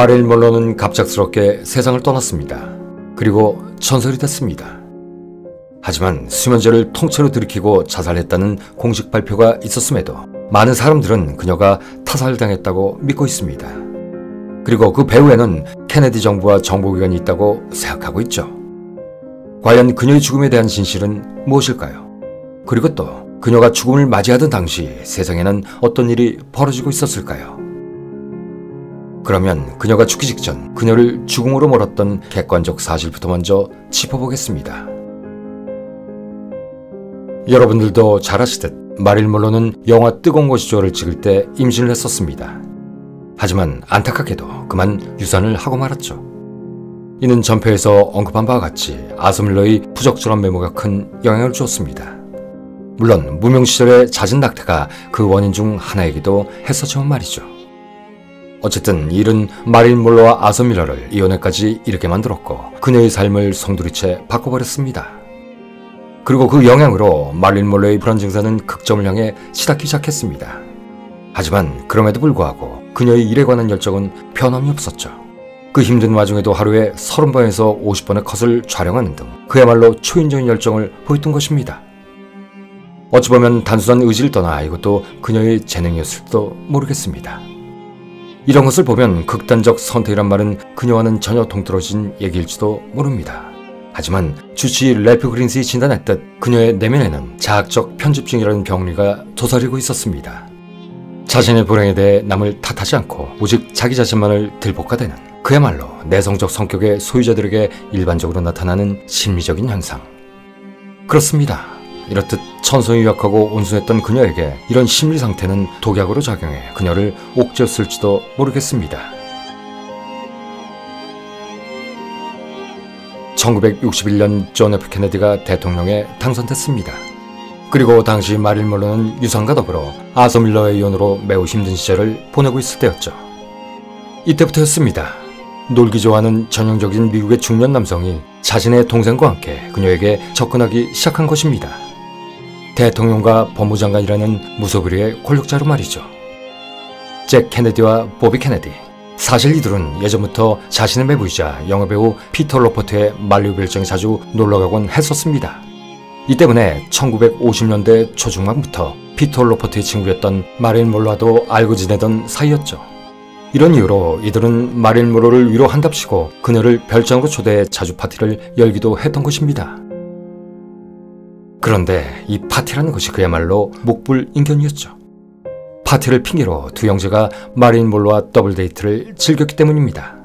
마릴린 먼로는 갑작스럽게 세상을 떠났습니다. 그리고 천설이 됐습니다. 하지만 수면제를 통째로 들이키고 자살했다는 공식 발표가 있었음에도 많은 사람들은 그녀가 타살당했다고 믿고 있습니다. 그리고 그 배후에는 케네디 정부와 정보기관이 있다고 생각하고 있죠. 과연 그녀의 죽음에 대한 진실은 무엇일까요? 그리고 또 그녀가 죽음을 맞이하던 당시 세상에는 어떤 일이 벌어지고 있었을까요? 그러면 그녀가 죽기 직전 그녀를 죽음으로 몰았던 객관적 사실부터 먼저 짚어보겠습니다. 여러분들도 잘 아시듯 마릴린 먼로는 영화 뜨거운 것이죠를 찍을 때 임신을 했었습니다. 하지만 안타깝게도 그만 유산을 하고 말았죠. 이는 전표에서 언급한 바와 같이 아서 밀러의 부적절한 메모가 큰 영향을 주었습니다. 물론 무명 시절의 잦은 낙태가 그 원인 중 하나이기도 했었지만 말이죠. 어쨌든 이 일은 마릴린 먼로와 아서 밀러를 이혼에까지 이르게 만들었고 그녀의 삶을 송두리째 바꿔버렸습니다. 그리고 그 영향으로 마릴린 먼로의 불안 증세는 극점을 향해 치닫기 시작했습니다. 하지만 그럼에도 불구하고 그녀의 일에 관한 열정은 변함이 없었죠. 그 힘든 와중에도 하루에 30번에서 50번의 컷을 촬영하는 등 그야말로 초인적인 열정을 보였던 것입니다. 어찌 보면 단순한 의지를 떠나 이것도 그녀의 재능이었을지도 모르겠습니다. 이런 것을 보면 극단적 선택이란 말은 그녀와는 전혀 동떨어진 얘기일지도 모릅니다. 하지만 주치 래프 그린스이 진단했듯 그녀의 내면에는 자학적 편집증이라는 병리가 도사리고 있었습니다. 자신의 불행에 대해 남을 탓하지 않고 오직 자기 자신만을 들볶아대는 그야말로 내성적 성격의 소유자들에게 일반적으로 나타나는 심리적인 현상. 그렇습니다. 이렇듯 천성이 약하고 온순했던 그녀에게 이런 심리 상태는 독약으로 작용해 그녀를 옥죄었을지도 모르겠습니다. 1961년 존 F 케네디가 대통령에 당선됐습니다. 그리고 당시 마릴린 먼로는 유산과 더불어 아서 밀러의 이혼으로 매우 힘든 시절을 보내고 있을 때였죠. 이때부터였습니다. 놀기 좋아하는 전형적인 미국의 중년 남성이 자신의 동생과 함께 그녀에게 접근하기 시작한 것입니다. 대통령과 법무장관이라는 무소불위의 권력자로 말이죠. 잭 케네디와 보비 케네디. 사실 이들은 예전부터 자신의 매부이자 영화배우 피터 로퍼트의 만류 별장에 자주 놀러가곤 했었습니다. 이 때문에 1950년대 초중반부터 피터 로퍼트의 친구였던 마릴린 먼로와도 알고 지내던 사이였죠. 이런 이유로 이들은 마릴린 먼로를 위로한답시고 그녀를 별장으로 초대해 자주 파티를 열기도 했던 것입니다. 그런데 이 파티라는 것이 그야말로 목불인견이었죠. 파티를 핑계로 두 형제가 마릴린 먼로와 더블 데이트를 즐겼기 때문입니다.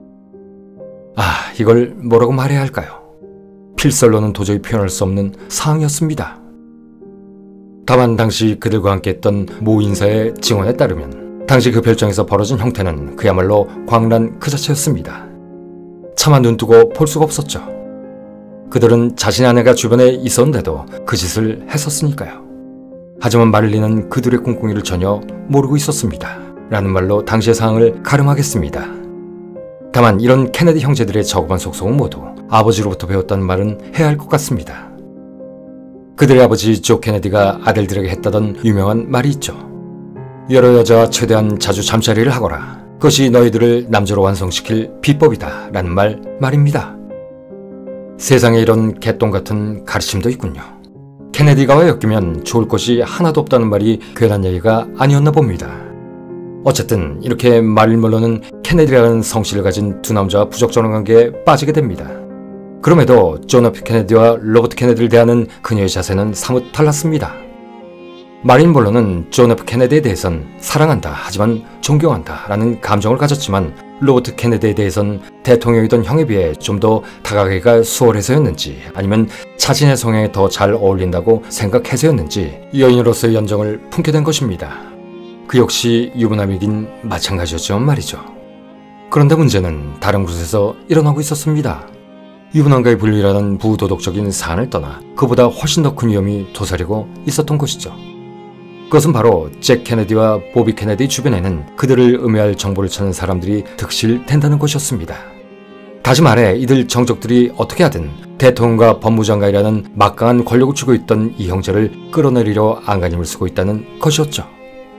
이걸 뭐라고 말해야 할까요? 필설로는 도저히 표현할 수 없는 상황이었습니다. 다만 당시 그들과 함께 했던 모 인사의 증언에 따르면 당시 그 별장에서 벌어진 형태는 그야말로 광란 그 자체였습니다. 차마 눈뜨고 볼 수가 없었죠. 그들은 자신의 아내가 주변에 있었는데도 그 짓을 했었으니까요. 하지만 마릴린은 그들의 꿍꿍이를 전혀 모르고 있었습니다. 라는 말로 당시의 상황을 가름하겠습니다. 다만 이런 케네디 형제들의 저급한 속성은 모두 아버지로부터 배웠다는 말은 해야 할 것 같습니다. 그들의 아버지 조 케네디가 아들들에게 했다던 유명한 말이 있죠. 여러 여자와 최대한 자주 잠자리를 하거라. 그것이 너희들을 남자로 완성시킬 비법이다. 라는 말입니다. 세상에 이런 개똥 같은 가르침도 있군요. 케네디가와 엮이면 좋을 것이 하나도 없다는 말이 괜한 얘기가 아니었나 봅니다. 어쨌든 이렇게 마릴린 먼로는 케네디라는 성씨를 가진 두 남자와 부적절한 관계에 빠지게 됩니다. 그럼에도 존 F 케네디와 로버트 케네디를 대하는 그녀의 자세는 사뭇 달랐습니다. 마릴린 먼로는 존 F 케네디에 대해선 사랑한다 하지만 존경한다 라는 감정을 가졌지만 로버트 케네디에 대해선 대통령이던 형에 비해 좀 더 다가가기가 수월해서였는지 아니면 자신의 성향에 더 잘 어울린다고 생각해서였는지 여인으로서의 연정을 품게 된 것입니다. 그 역시 유부남이긴 마찬가지였지만 말이죠. 그런데 문제는 다른 곳에서 일어나고 있었습니다. 유부남과의 분리라는 부도덕적인 사안을 떠나 그보다 훨씬 더 큰 위험이 도사리고 있었던 것이죠. 그것은 바로 잭 케네디와 보비 케네디 주변에는 그들을 음해할 정보를 찾는 사람들이 득실된다는 것이었습니다. 다시 말해 이들 정적들이 어떻게 하든 대통령과 법무장관이라는 막강한 권력을 쥐고 있던 이 형제를 끌어내리려 안간힘을 쓰고 있다는 것이었죠.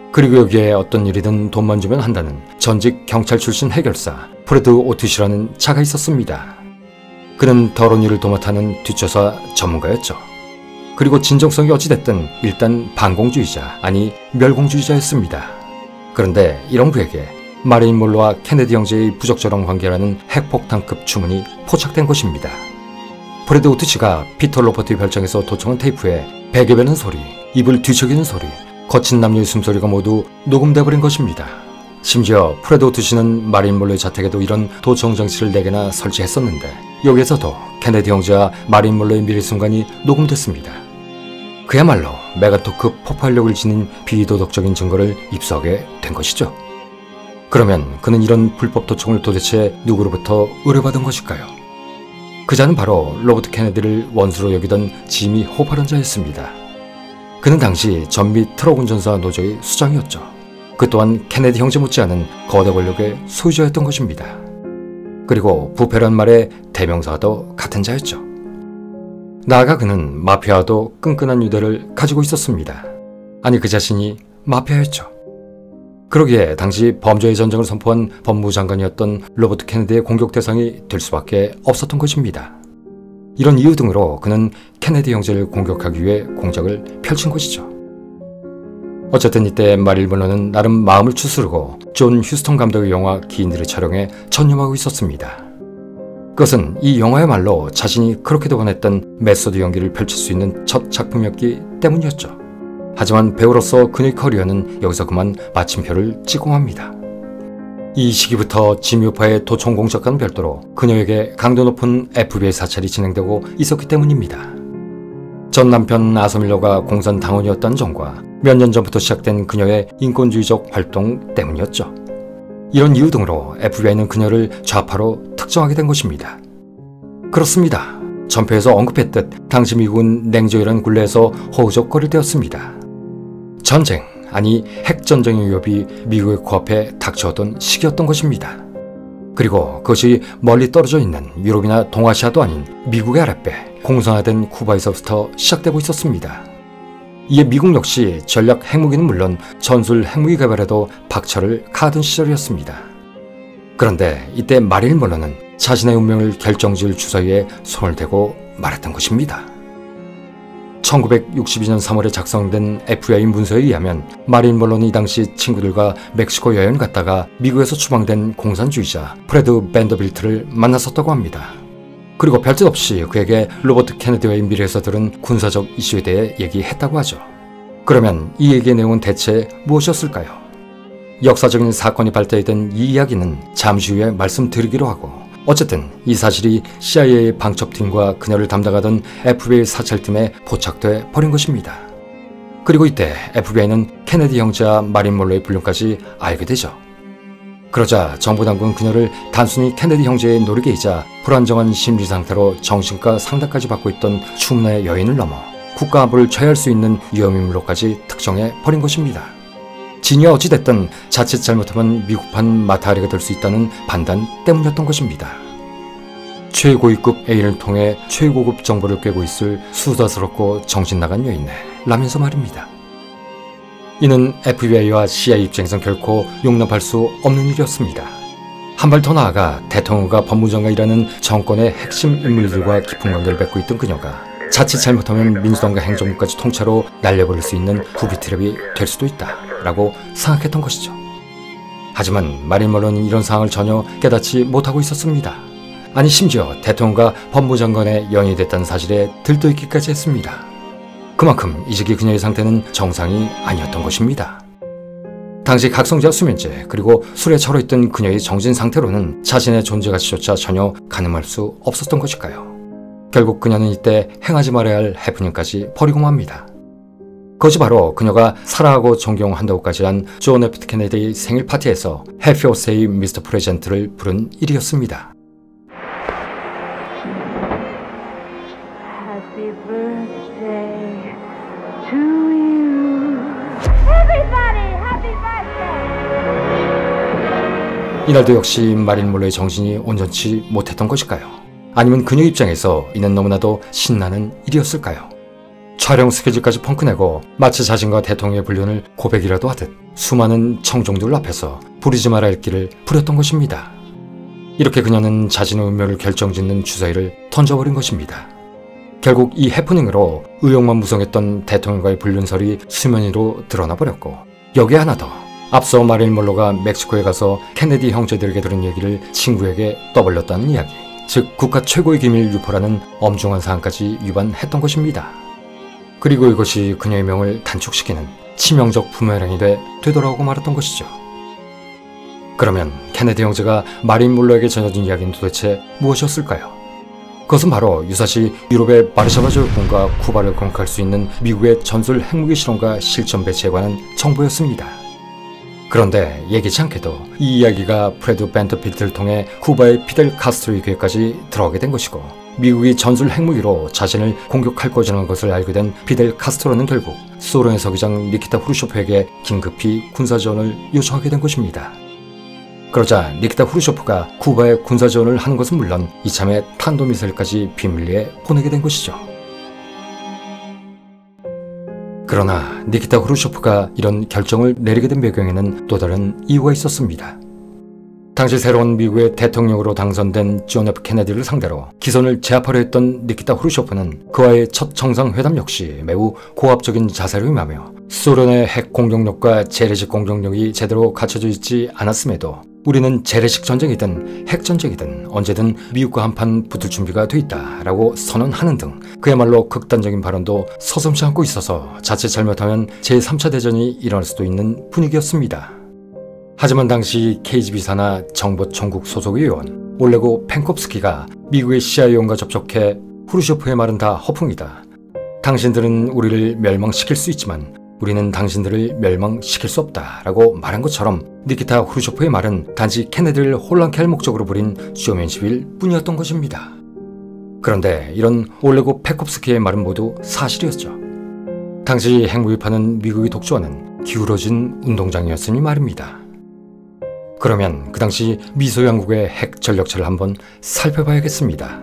그리고 여기에 어떤 일이든 돈만 주면 한다는 전직 경찰 출신 해결사 프레드 오텟이라는 자가 있었습니다. 그는 더러운 일을 도맡아는 뒷조사 전문가였죠. 그리고 진정성이 어찌됐든 일단 반공주의자, 아니 멸공주의자였습니다. 그런데 이런 그에게 마릴린 먼로와 케네디 형제의 부적절한 관계라는 핵폭탄급 주문이 포착된 것입니다. 프레드 오텟이가 피터 로버트의 별장에서 도청한 테이프에 베개 베는 소리, 입을 뒤척이는 소리, 거친 남녀의 숨소리가 모두 녹음돼버린 것입니다. 심지어 프레드 오텟이는 마릴린 먼로의 자택에도 이런 도청 장치를 4개나 설치했었는데 여기에서도 케네디 형제와 마릴린 먼로의 미래 순간이 녹음됐습니다. 그야말로 메가토급 폭발력을 지닌 비도덕적인 증거를 입수하게 된 것이죠. 그러면 그는 이런 불법 도청을 도대체 누구로부터 의뢰받은 것일까요? 그자는 바로 로버트 케네디를 원수로 여기던 지미 호파란 자였습니다. 그는 당시 전미 트럭 운전사 노조의 수장이었죠. 그 또한 케네디 형제 못지않은 거대 권력의 소유자였던 것입니다. 그리고 부패란 말의 대명사도 같은 자였죠. 나아가 그는 마피아와도 끈끈한 유대를 가지고 있었습니다. 아니 그 자신이 마피아였죠. 그러기에 당시 범죄의 전쟁을 선포한 법무장관이었던 로버트 케네디의 공격 대상이 될 수밖에 없었던 것입니다. 이런 이유 등으로 그는 케네디 형제를 공격하기 위해 공작을 펼친 것이죠. 어쨌든 이때 마릴린 먼로는 나름 마음을 추스르고 존 휴스턴 감독의 영화 기인들을 촬영에 전념하고 있었습니다. 그것은 이 영화야말로 자신이 그렇게도 원했던 메소드 연기를 펼칠 수 있는 첫 작품이었기 때문이었죠. 하지만 배우로서 그녀의 커리어는 여기서 그만 마침표를 찍고 맙니다. 이 시기부터 지미 호파의 도청 공작과는 별도로 그녀에게 강도 높은 FBI 사찰이 진행되고 있었기 때문입니다. 전 남편 아서 밀러가 공산 당원이었다는 점과 몇 년 전부터 시작된 그녀의 인권주의적 활동 때문이었죠. 이런 이유 등으로 FBI는 그녀를 좌파로 특정하게 된 것입니다. 그렇습니다. 전표에서 언급했듯 당시 미국은 냉전이라는 굴레에서 허우적거릴 때였습니다. 전쟁, 아니 핵전쟁의 위협이 미국의 코앞에 닥쳐오던 시기였던 것입니다. 그리고 그것이 멀리 떨어져 있는 유럽이나 동아시아도 아닌 미국의 아랫배 공산화된 쿠바에서부터 시작되고 있었습니다. 이에 미국 역시 전략 핵무기는 물론 전술 핵무기 개발에도 박차를 가하던 시절이었습니다. 그런데 이때 마릴린 먼로는 자신의 운명을 결정지을 주사위에 손을 대고 말했던 것입니다. 1962년 3월에 작성된 FBI 문서에 의하면 마릴린 먼로는 이 당시 친구들과 멕시코 여행을 갔다가 미국에서 추방된 공산주의자 프레드 밴더빌트를 만났었다고 합니다. 그리고 별뜻 없이 그에게 로버트 케네디와의 미래에서 들은 군사적 이슈에 대해 얘기했다고 하죠. 그러면 이 얘기의 내용은 대체 무엇이었을까요? 역사적인 사건이 발달된 이 이야기는 잠시 후에 말씀드리기로 하고, 어쨌든 이 사실이 CIA의 방첩팀과 그녀를 담당하던 FBI 사찰팀에 포착돼 버린 것입니다. 그리고 이때 FBI는 케네디 형제와 마릴린 먼로의 불륜까지 알게 되죠. 그러자 정보당국은 그녀를 단순히 케네디 형제의 노리개이자 불안정한 심리 상태로 정신과 상담까지 받고 있던 추문의 여인을 넘어 국가안보를 취할 수 있는 위험인물로까지 특정해 버린 것입니다. 진이와 어찌됐든 자칫 잘못하면 미국판 마타리가 될 수 있다는 판단 때문이었던 것입니다. 최고위급 A를 통해 최고급 정보를 꿰고 있을 수다스럽고 정신나간 여인네 라면서 말입니다. 이는 FBI와 CIA 입장에선 결코 용납할 수 없는 일이었습니다. 한 발 더 나아가 대통령과 법무장관이라는 정권의 핵심 인물들과 깊은 관계를 맺고 있던 그녀가 자칫 잘못하면 민주당과 행정부까지 통째로 날려버릴 수 있는 부비트랩이 될 수도 있다라고 생각했던 것이죠. 하지만 마릴린 먼로는 이런 상황을 전혀 깨닫지 못하고 있었습니다. 아니 심지어 대통령과 법무장관의 연이 됐다는 사실에 들떠있기까지 했습니다. 그만큼 이 시기 그녀의 상태는 정상이 아니었던 것입니다. 당시 각성제와 수면제 그리고 술에 절어있던 그녀의 정신 상태로는 자신의 존재 가치조차 전혀 가늠할 수 없었던 것일까요? 결국 그녀는 이때 행하지 말아야 할 해프닝까지 벌이고 맙니다. 그것이 바로 그녀가 사랑하고 존경한다고까지 한 존 F 케네디의 생일 파티에서 Happy Birthday Mr. President를 부른 일이었습니다. Happy birthday to you. Everybody, happy birthday. 이날도 역시 마릴린 먼로의 정신이 온전치 못했던 것일까요? 아니면 그녀 입장에서 이는 너무나도 신나는 일이었을까요? 촬영 스케줄까지 펑크내고 마치 자신과 대통령의 불륜을 고백이라도 하듯 수많은 청중들 앞에서 부리지 말아야 할 길을 부렸던 것입니다. 이렇게 그녀는 자신의 운명을 결정짓는 주사위를 던져버린 것입니다. 결국 이 해프닝으로 의욕만 무성했던 대통령과의 불륜설이 수면 위로 드러나 버렸고, 여기에 하나 더, 앞서 마릴린 먼로가 멕시코에 가서 케네디 형제들에게 들은 얘기를 친구에게 떠벌렸다는 이야기, 즉 국가 최고의 기밀 유포라는 엄중한 사항까지 위반했던 것입니다. 그리고 이것이 그녀의 명을 단축시키는 치명적 부메랑이 되돌아오고 말았던 것이죠. 그러면 케네디 형제가 마릴린 먼로에게 전해준 이야기는 도대체 무엇이었을까요? 그것은 바로 유사시 유럽의 바르샤바 조약군과 쿠바를 공격할 수 있는 미국의 전술 핵무기 실험과 실전 배치에 관한 정보였습니다. 그런데 예기치 않게도 이 이야기가 프레드 벤터필트를 통해 쿠바의 피델 카스트로의 계획까지 들어가게 된 것이고, 미국이 전술 핵무기로 자신을 공격할 것이라는 것을 알게 된 피델 카스트로는 결국 소련의 서기장 니키타 후르쇼프에게 긴급히 군사지원을 요청하게 된 것입니다. 그러자 니키타 후르쇼프가 쿠바에 군사지원을 하는 것은 물론 이참에 탄도미사일까지 비밀리에 보내게 된 것이죠. 그러나 니키타 후르쇼프가 이런 결정을 내리게 된 배경에는 또 다른 이유가 있었습니다. 당시 새로운 미국의 대통령으로 당선된 존 F 케네디를 상대로 기선을 제압하려 했던 니키타 후르쇼프는 그와의 첫 정상회담 역시 매우 고압적인 자세로 임하며, 소련의 핵 공격력과 재래식 공격력이 제대로 갖춰져 있지 않았음에도 우리는 재래식 전쟁이든 핵 전쟁이든 언제든 미국과 한판 붙을 준비가 돼 있다라고 선언하는 등 그야말로 극단적인 발언도 서슴지 않고 있어서 자칫 잘못하면 제3차 대전이 일어날 수도 있는 분위기였습니다. 하지만 당시 KGB 산하 정보총국 소속 의원 올레고 펜콥스키가 미국의 CIA원과 접촉해 후르쇼프의 말은 다 허풍이다. 당신들은 우리를 멸망시킬 수 있지만 우리는 당신들을 멸망시킬 수 없다 라고 말한 것처럼 니키타 후르쇼프의 말은 단지 케네디를 혼란케 할 목적으로 부린 쇼맨십일 뿐이었던 것입니다. 그런데 이런 올레고 펜콥스키의 말은 모두 사실이었죠. 당시 핵무기파는 미국이 독주하는 기울어진 운동장이었으니 말입니다. 그러면 그 당시 미소양국의 핵 전력체를 한번 살펴봐야겠습니다.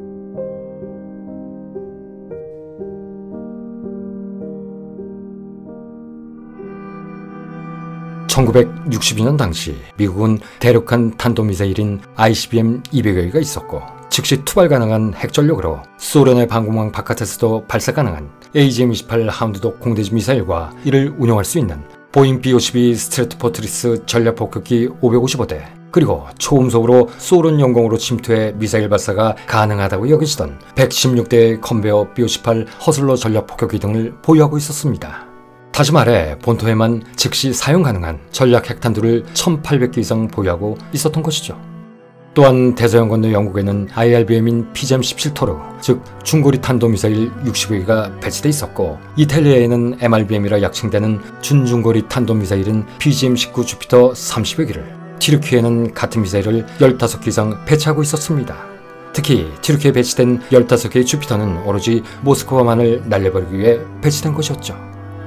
(1962년) 당시 미국은 대륙간 탄도미사일인 ICBM 200여 개가 있었고, 즉시 투발 가능한 핵전력으로 소련의 방공망 바깥에서도 발사 가능한 AGM-28 하운드독 공대지 미사일과 이를 운용할 수 있는 보잉 B-52 스트래토포트리스 전략폭격기 555대, 그리고 초음속으로 소련 영공으로 침투해 미사일 발사가 가능하다고 여겨지던 116대의 컨베어 B-58 허슬러 전략폭격기 등을 보유하고 있었습니다. 다시 말해 본토에만 즉시 사용 가능한 전략 핵탄두를 1800개 이상 보유하고 있었던 것이죠. 또한 대서양 건너 영국에는 IRBM인 PGM-17 토르, 즉 중거리 탄도미사일 65개가 배치돼 있었고, 이탈리아에는 MRBM이라 약칭되는 준중거리 탄도미사일인 PGM-19 주피터 30여 개를, 튀르키예는 같은 미사일을 15개 이상 배치하고 있었습니다. 특히 튀르키예에 배치된 15개의 주피터는 오로지 모스크바만을 날려버리기 위해 배치된 것이었죠.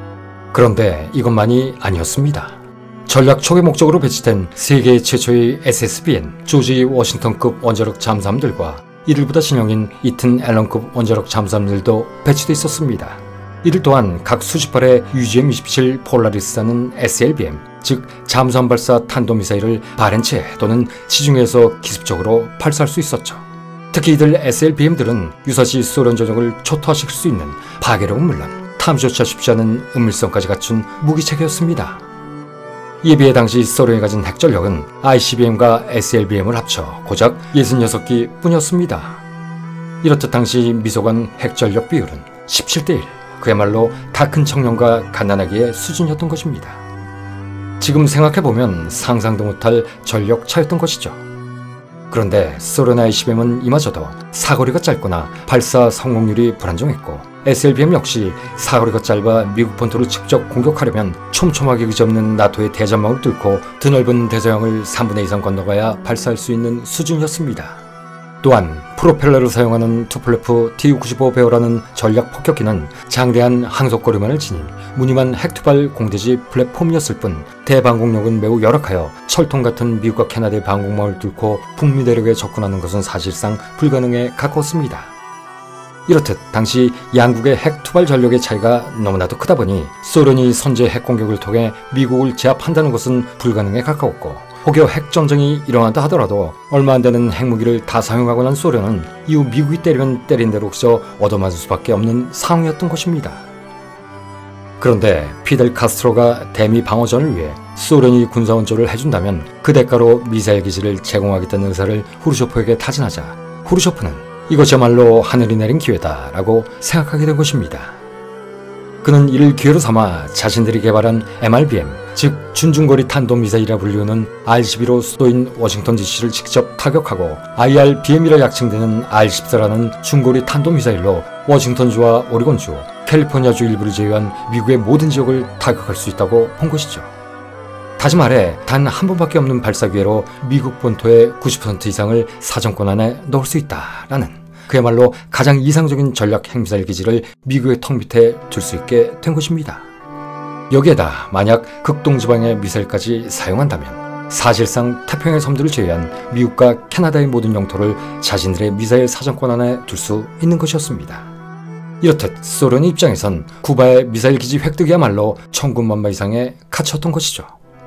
그런데 이것만이 아니었습니다. 전략 초기 목적으로 배치된 세계 최초의 SSBN 조지 워싱턴급 원자력 잠수함들과 이를 보다 신형인 이튼 앨런급 원자력 잠수함들도 배치되어 있었습니다. 이들 또한 각 수십 발의 UGM-27 폴라리스라는 SLBM, 즉 잠수함 발사 탄도미사일을 바렌체 또는 지중해에서 기습적으로 발사할 수 있었죠. 특히 이들 SLBM들은 유사시 소련 전역을 초토화시킬 수 있는 파괴력은 물론 탐지조차 쉽지 않은 은밀성까지 갖춘 무기체계였습니다. 이에 비해 당시 소련이 가진 핵전력은 ICBM과 SLBM을 합쳐 고작 66기 뿐이었습니다. 이렇듯 당시 미소간 핵전력 비율은 17대1, 그야말로 다 큰 청년과 갓난아기의 수준이었던 것입니다. 지금 생각해보면 상상도 못할 전력 차였던 것이죠. 그런데 소련 ICBM은 이마저도 사거리가 짧거나 발사 성공률이 불안정했고, SLBM 역시 사거리가 짧아 미국 본토를 직접 공격하려면 촘촘하게 그지없는 나토의 대전망을 뚫고 드넓은 대서양을 3분의 2 이상 건너가야 발사할 수 있는 수준이었습니다. 또한 프로펠러를 사용하는 투플레프 Tu-95 베어라는 전략 폭격기는 장대한 항속거리만을 지닌 무늬만 핵투발 공대지 플랫폼이었을 뿐 대방공력은 매우 열악하여 철통 같은 미국과 캐나다의 방공망을 뚫고 북미 대륙에 접근하는 것은 사실상 불가능에 가까웠습니다. 이렇듯 당시 양국의 핵 투발 전력의 차이가 너무나도 크다 보니 소련이 선제 핵 공격을 통해 미국을 제압한다는 것은 불가능에 가까웠고, 혹여 핵전쟁이 일어난다 하더라도 얼마 안 되는 핵무기를 다 사용하고 난 소련은 이후 미국이 때리면 때린 대로 그저 얻어맞을 수밖에 없는 상황이었던 것입니다. 그런데 피델 카스트로가 대미 방어전을 위해 소련이 군사원조를 해준다면 그 대가로 미사일 기지를 제공하겠다는 의사를 후르쇼프에게 타진하자, 후르쇼프는 이것이야말로 하늘이 내린 기회다라고 생각하게 된 것입니다. 그는 이를 기회로 삼아 자신들이 개발한 MRBM, 즉 준중거리 탄도미사일이라 불리우는 R-12로 수도인 워싱턴 DC를 직접 타격하고 IRBM이라 약칭되는 R-14라는 중거리 탄도미사일로 워싱턴주와 오리곤주, 캘리포니아주 일부를 제외한 미국의 모든 지역을 타격할 수 있다고 본 것이죠. 다시 말해 단 한 번밖에 없는 발사 기회로 미국 본토의 90% 이상을 사정권 안에 넣을 수 있다라는 그야말로 가장 이상적인 전략 핵미사일 기지를 미국의 턱 밑에 둘 수 있게 된 것입니다. 여기에다 만약 극동지방의 미사일까지 사용한다면 사실상 태평양 섬들을 제외한 미국과 캐나다의 모든 영토를 자신들의 미사일 사정권 안에 둘 수 있는 것이었습니다. 이렇듯 소련의 입장에선 쿠바의 미사일 기지 획득이야말로 천군만마 이상의 가치였던 것이죠.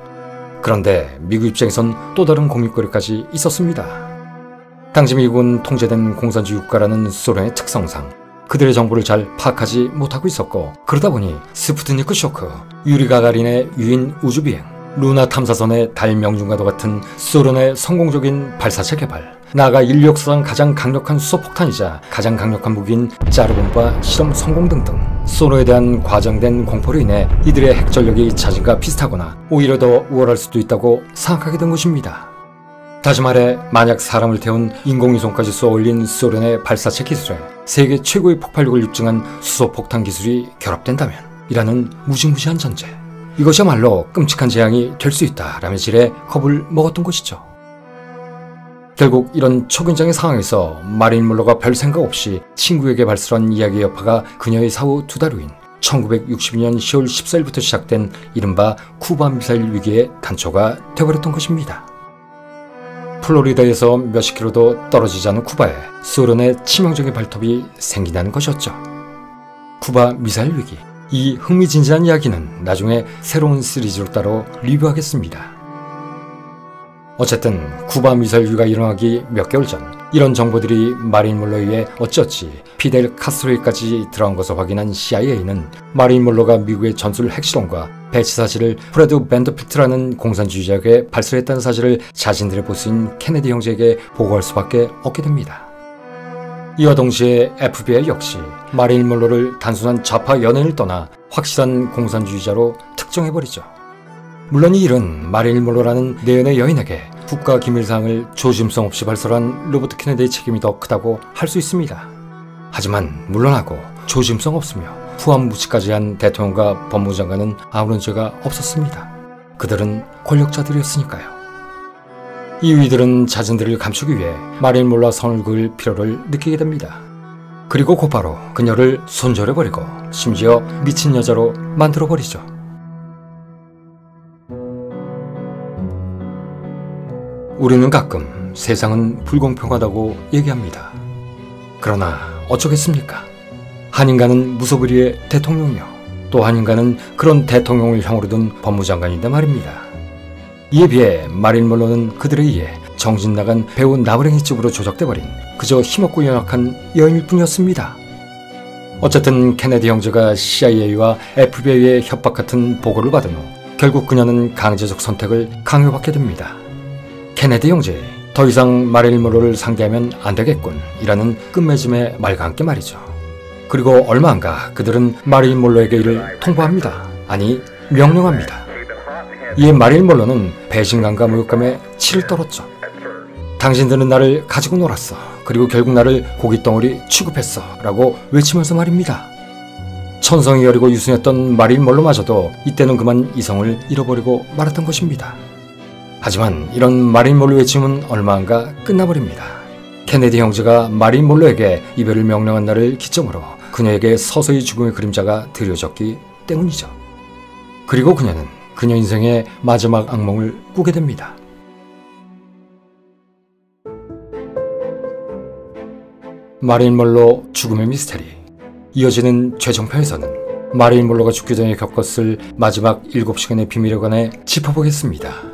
그런데 미국 입장에선 또 다른 고민거리까지 있었습니다. 당시 미국은 통제된 공산주의 국가라는 소련의 특성상 그들의 정보를 잘 파악하지 못하고 있었고, 그러다 보니 스푸트니크 쇼크, 유리 가가린의 유인 우주비행, 루나 탐사선의 달 명중과도 같은 소련의 성공적인 발사체 개발, 나아가 인류 역사상 가장 강력한 수소폭탄이자 가장 강력한 무기인 짜르본바 실험 성공 등등 소련에 대한 과장된 공포로 인해 이들의 핵전력이 자신과 비슷하거나 오히려 더 우월할 수도 있다고 생각하게 된 것입니다. 다시 말해 만약 사람을 태운 인공위성까지 쏘아올린 소련의 발사체 기술에 세계 최고의 폭발력을 입증한 수소폭탄 기술이 결합된다면 이라는 무시무시한 전제, 이것이야말로 끔찍한 재앙이 될 수 있다라며 질에 겁을 먹었던 것이죠. 결국 이런 초긴장의 상황에서 마릴린 monroe가 별 생각 없이 친구에게 발설한 이야기의 여파가 그녀의 사후 2달 후인 1962년 10월 14일부터 시작된 이른바 쿠바 미사일 위기의 단초가 되어버렸던 것입니다. 플로리다에서 몇십 킬로도 떨어지지 않은 쿠바에 소련의 치명적인 발톱이 생긴다는 것이었죠. 쿠바 미사일 위기, 이 흥미진진한 이야기는 나중에 새로운 시리즈로 따로 리뷰하겠습니다. 어쨌든 쿠바 미사일 위기가 일어나기 몇 개월 전 이런 정보들이 마릴린 monroe에 의해 어찌어찌 피델 카스트로에까지 들어간 것을 확인한 CIA는 마릴린 monroe가 미국의 전술 핵실험과 배치 사실을 프레드 밴더필트라는 공산주의자에게 발설했다는 사실을 자신들의 보스인 케네디 형제에게 보고할 수밖에 없게 됩니다. 이와 동시에 FBI 역시 마릴린 monroe를 단순한 좌파 연예인을 떠나 확실한 공산주의자로 특정해버리죠. 물론 이 일은 마릴린 monroe라는 내연의 여인에게 국가기밀사항을 조심성 없이 발설한 로버트 케네디의 책임이 더 크다고 할 수 있습니다. 하지만 물러나고 조심성 없으며 후한무치까지 한 대통령과 법무장관은 아무런 죄가 없었습니다. 그들은 권력자들이었으니까요. 이들은 자신들을 감추기 위해 마릴린 monroe와 선을 그을 필요를 느끼게 됩니다. 그리고 곧바로 그녀를 손절해버리고 심지어 미친 여자로 만들어버리죠. 우리는 가끔 세상은 불공평하다고 얘기합니다. 그러나 어쩌겠습니까? 한 인간은 무소불위의 대통령이요, 또 한 인간은 그런 대통령을 형으로 둔 법무장관인데 말입니다. 이에 비해 마릴린 monroe는 그들에 의해 정신 나간 배우 나부랭이 쪽으로 조작돼버린 그저 힘없고 연약한 여인일 뿐이었습니다. 어쨌든 케네디 형제가 CIA와 FBI의 협박 같은 보고를 받은 후 결국 그녀는 강제적 선택을 강요받게 됩니다. 케네디 형제, 더 이상 마릴린 monroe를 상대하면 안 되겠군 이라는 끝맺음의 말과 함께 말이죠. 그리고 얼마 안 가 그들은 마릴린 monroe에게 이를 통보합니다. 아니, 명령합니다. 이에 마릴린 monroe는 배신감과 모욕감에 치를 떨었죠. 당신들은 나를 가지고 놀았어. 그리고 결국 나를 고깃덩어리 취급했어. 라고 외치면서 말입니다. 천성이 여리고 유순했던 마릴린 monroe마저도 이때는 그만 이성을 잃어버리고 말았던 것입니다. 하지만 이런 마릴린 monroe 외침은 얼마 안 가 끝나버립니다. 케네디 형제가 마릴린 monroe에게 이별을 명령한 날을 기점으로 그녀에게 서서히 죽음의 그림자가 드려졌기 때문이죠. 그리고 그녀는 그녀 인생의 마지막 악몽을 꾸게 됩니다. 마릴린 먼로 죽음의 미스테리. 이어지는 최종편에서는 마릴린 먼로가 죽기 전에 겪었을 마지막 7시간의 비밀에 관해 짚어보겠습니다.